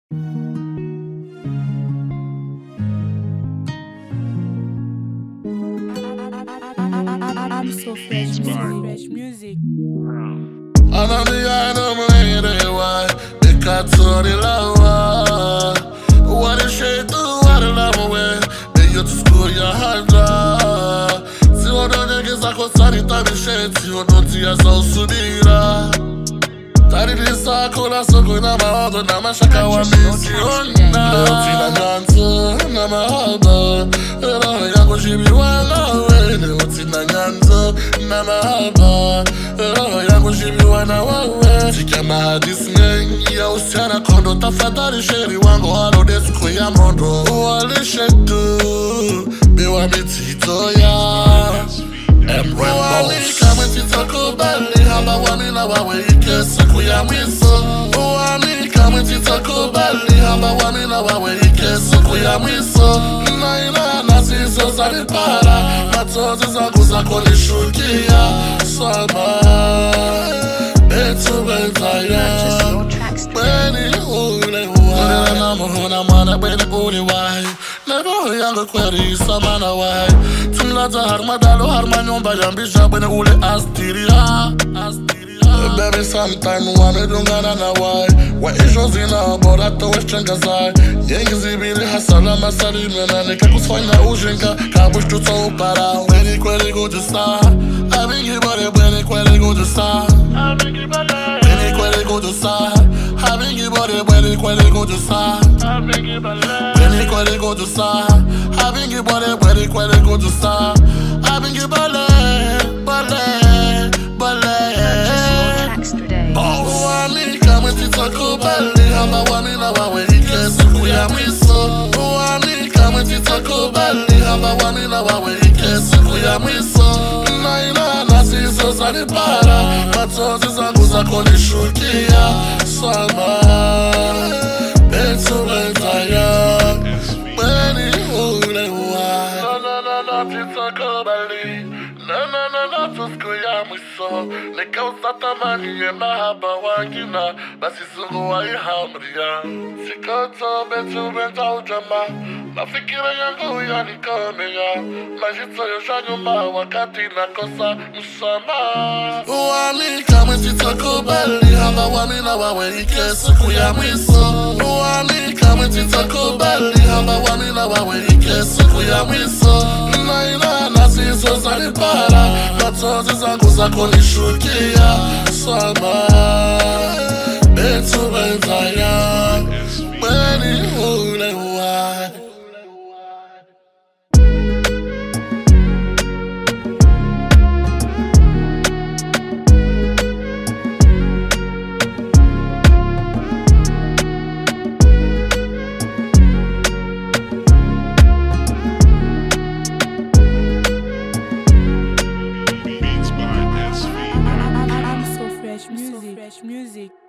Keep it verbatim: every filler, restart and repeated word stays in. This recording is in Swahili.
I'm so fresh, fresh music. Anamiyana mwere wa Bekatori lawa What a shade to what a lama we Be you to school ya handa Si wana nege zako sanita mishe Si wana tia sa usudira Tari lisa kula soko na mahodo na mashaka wa misi onda Leo tina nyanzo na mahaba Roho yangu shibi wala we Leo tina nyanzo na mahaba Roho yangu shibi wana wawe Tika mahadisi mengi ya usiana kondo Tafadhali sheri wangu halo desu ya mondo Walishe tu Biwa mitito ya Wamika mwetito kubali Hamba wamina wawe ike siku ya mwiso Wamika mwetito kubali Hamba wamina wawe ike siku ya mwiso Naina nasiso zanipara Matozi zangu zako nishukia Sama Betu betaya Bweni ule wa Nina muhuna mana bweni ule wahi Neroho yangu kweri samana wahi Tunata harma dalo harma nyomba yambisha bweni ule astiria Baby sometime wame dungana na wai Wa isho zina borato westrenga zai Yengi zibiri hasala masali mena Nika kusfanya ujinka Kabush tuta upara Bweni kweli gujusa Abingi bade bweni kweli gujusa Bweni kweli gujusa Abingi bade bweni kweli gujusa Bweni kweli gujusa Abingi bade bweni kweli gujusa Abingi bale Bale Bale Wamika mwetito kubali Hamba wamina wawe ike siku ya mwiso Wamika mwetito kubali Hamba wamina wawe ike siku ya mwiso Naina nasiso zanipara Matozi zangu zako nishukia Sama Betu betaya Bweni ule wa Na na na na tito kubali Na na na na tusiku ya mwiso Nika usatamani ye mahaba wangina Basi sungu wa ihamria Sikoto betu benta ujama Mafikira yangu ya nikomea Majito yosha nyuma wakati nakosa msama Wamika mwetito kubali Hamba wamina wawe ike siku ya mwiso Wamika mwetito kubali Hamba wamina wawe ike siku ya mwiso Naina nasiso zanipara Matozi zangu zako nishukia Sama Betu betaya Bweni ule wa I'm so fresh music.